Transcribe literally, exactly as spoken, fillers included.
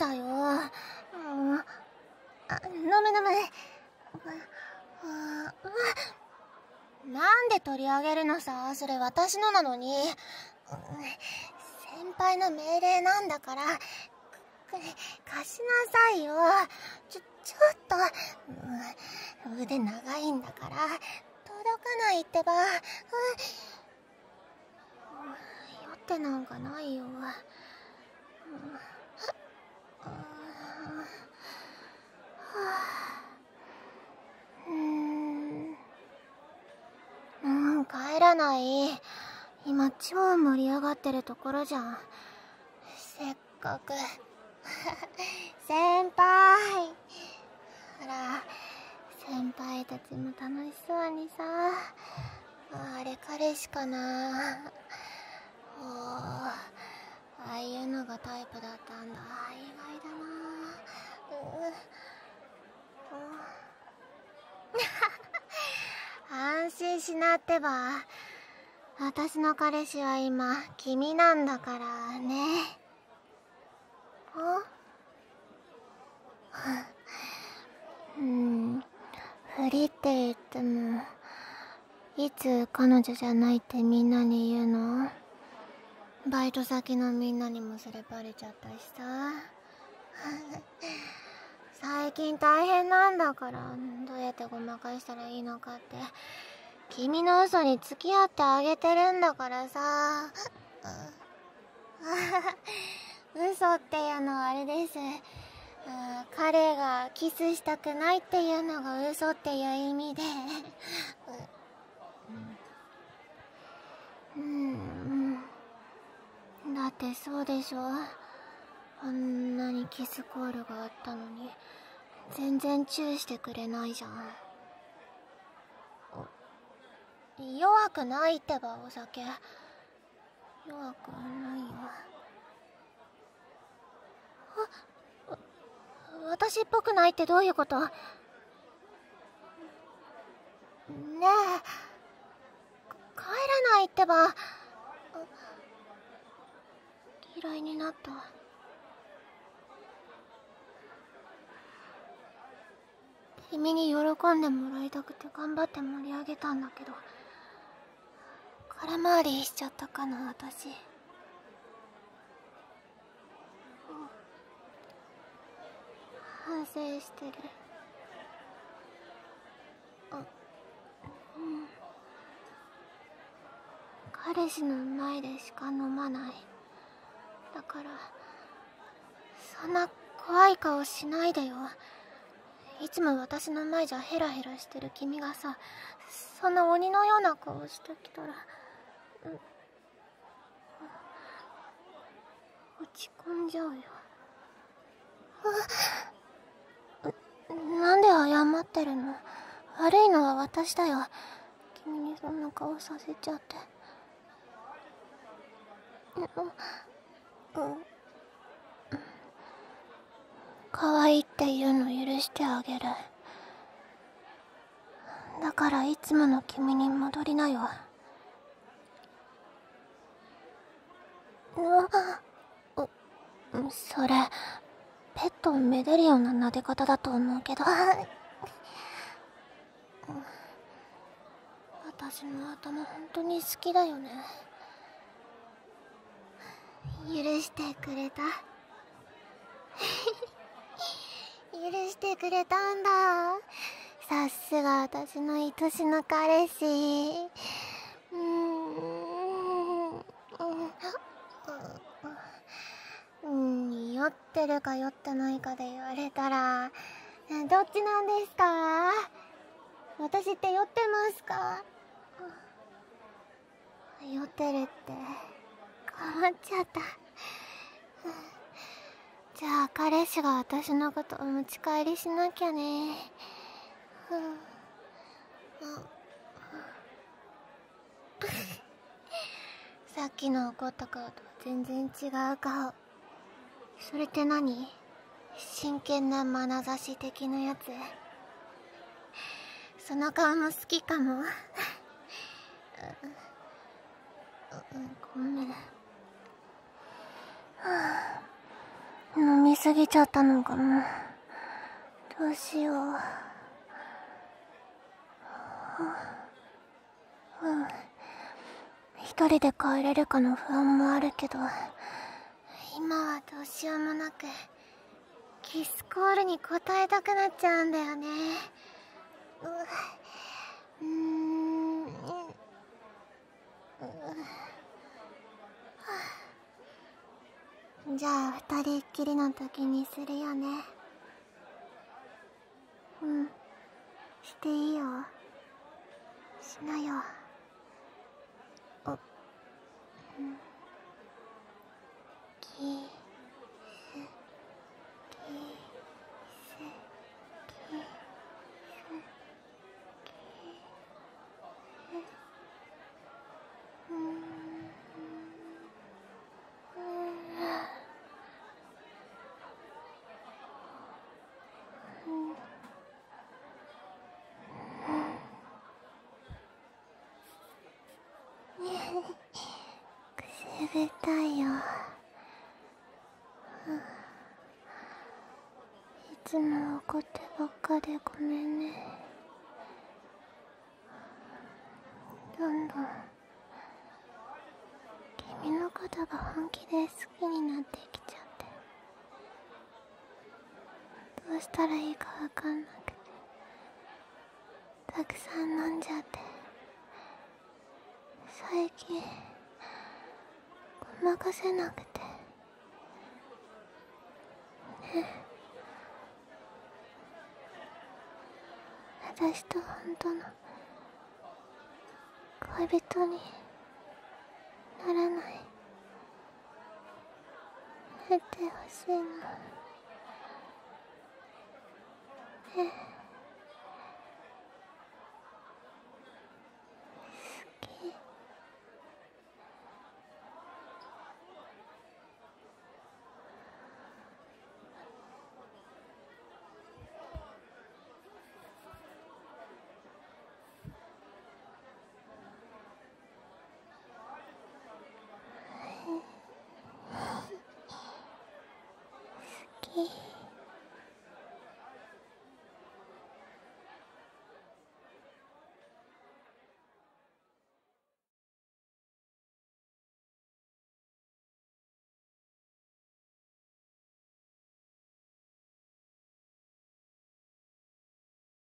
だよ。うん、あ、飲む飲む。なんで取り上げるのさ、それ私のなのに。先輩の命令なんだから貸しなさいよ。ちょ、ちょっと、うん、腕長いんだから届かないってば。うん、酔ってなんかないよ。うん、うーん、うん、帰らない。今超盛り上がってるところじゃん。せっかく先輩、ほら先輩たちも楽しそうにさ。あれ彼氏かな。おー、ああいうのがタイプだったんだ。意外だな。うん、安心しなってば。私の彼氏は今君なんだからね。うん、フリって言ってもいつ彼女じゃないってみんなに言うの？バイト先のみんなにもそれバレちゃったしさ。最近大変なんだから、どうやってごまかしたらいいのかって君の嘘に付き合ってあげてるんだからさ。嘘っていうのはあれです。彼がキスしたくないっていうのが嘘っていう意味で。うん、だってそうでしょ。あんなにキスコールがあったのに全然チューしてくれないじゃん。弱くないってば、お酒弱くないよ。あ、私っぽくないってどういうこと？ねえ、帰らないってば。嫌いになった。君に喜んでもらいたくて頑張って盛り上げたんだけど、空回りしちゃったかな、私。反省してる。あ、うん。彼氏の前でしか飲まない。だからそんな怖い顔しないでよ。いつも私の前じゃヘラヘラしてる君がさ、そんな鬼のような顔してきたら、うん、落ち込んじゃうよ。なんで謝ってるの？悪いのは私だよ。君にそんな顔させちゃって。うん、可愛いって言うの許してあげる。だからいつもの君に戻りなよ。う、それペットをめでるような撫で方だと思うけど。私の頭本当に好きだよね。許してくれた？許してくれたんだ。さすが私の愛しの彼氏。うーん、うん、酔ってるか酔ってないかで言われたらどっちなんですか？私って酔ってますか？酔ってるって困っちゃった。じゃあ彼氏が私のことお持ち帰りしなきゃね。さっきの怒った顔とは全然違う顔。それって何？真剣な眼差し的なやつ？その顔も好きかも。ごめん。 飲みすぎちゃったのかも。どうしよう。うん。一人で帰れるかの不安もあるけど、今はどうしようもなくキスコールに応えたくなっちゃうんだよね。ううーん、じゃあ二人っきりの時にするよね。うん、していいよ。しなよ。あ、うん。キス、キス、キス、うん、くすぐったいよ。いつも怒ってばっかでごめんね。どんどん君のことが本気で好きになってきちゃって、どうしたらいいかわかんなくて、たくさん飲んじゃって、最近ごまかせなくてね。私と本当の恋人にならない。なってほしいの。ねえ。